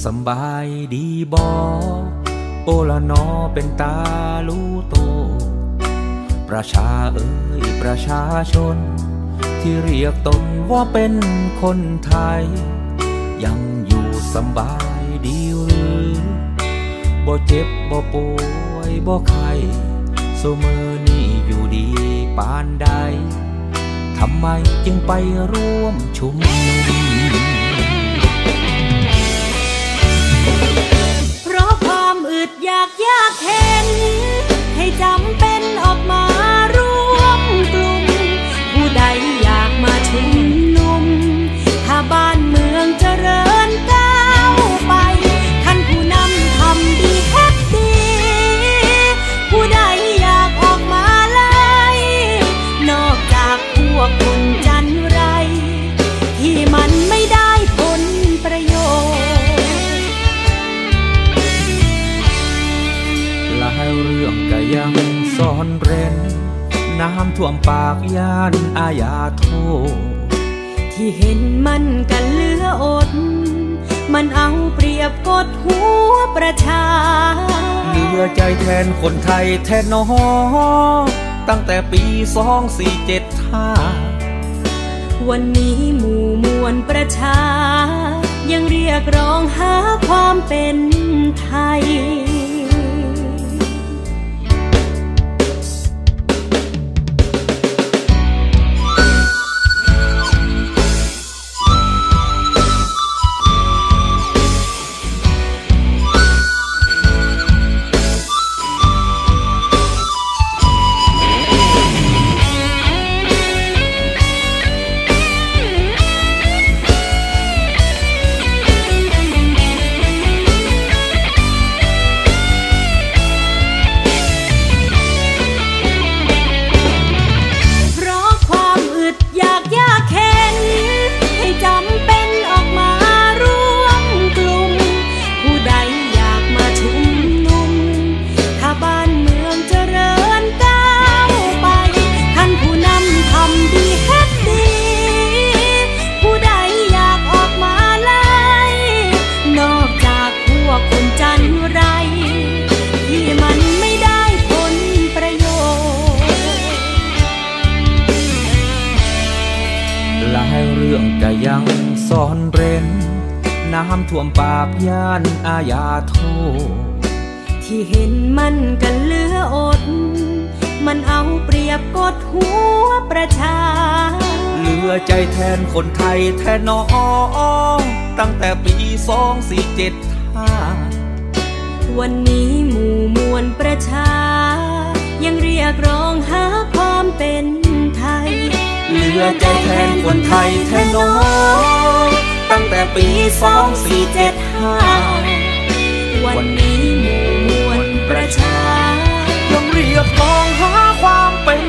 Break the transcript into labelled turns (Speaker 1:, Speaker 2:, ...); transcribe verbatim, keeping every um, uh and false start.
Speaker 1: สำบายดีบอโอละนอเป็นตาลูโตประชาเอ่ยประชาชนที่เรียกตนว่าเป็นคนไทยยังอยู่สำบายดีหรือบ่เจ็บบ่ป่วยบ่ไข้ซุมื้อนี้อยู่ดีปานใดทำไมจึงไปร่วมชุมนุม
Speaker 2: เพราะความอึดอยากยากเข็นให้จำเป็นออกมาร่วมกลุ่มผู้ใดอยากมาชุมนุมถ้าบ้านเมืองเจริญก้าวไปท่านผู้นำทำดีแฮปดีผู้ใดอยากออกมาไล่นอกจากพวกคนจันไรที่มันไม่ได้ผลประโยชน์
Speaker 1: หลายเรื่องก็ยังซ่อนเร้นน้ำท่วมปากย่านอาญาโท
Speaker 2: ที่เห็นมันกันเหลืออดมันเอาเปรียบกดหัวประชา
Speaker 1: เหลือใจแทนคนไทยแทนน้อตั้งแต่ปีสองสี่เจ็ดห้า
Speaker 2: วันนี้หมู่มวลประชายังเรียกร้องหาความเป็นไทย
Speaker 1: ยังซ่อนเร้นน้ำท่วมปากย่านอาญาโท
Speaker 2: ที่เห็นมันกันเหลืออดมันเอาเปรียบกดหัวประชา
Speaker 1: เหลือใจแทนคนไทยแทนน้องตั้งแต่ปีสองสี่เจ็ดห้า
Speaker 2: วันนี้หมู่มวลประชายังเรียกร้องหาความเป็นไทย
Speaker 1: เหลือใจแทนคนไทยแทนน้องตั้งแต่ปีสองสี่เจ็ดห้า
Speaker 2: วันนี้หมู่มวลประชา
Speaker 1: ยังเรียกร้องหาความเป็น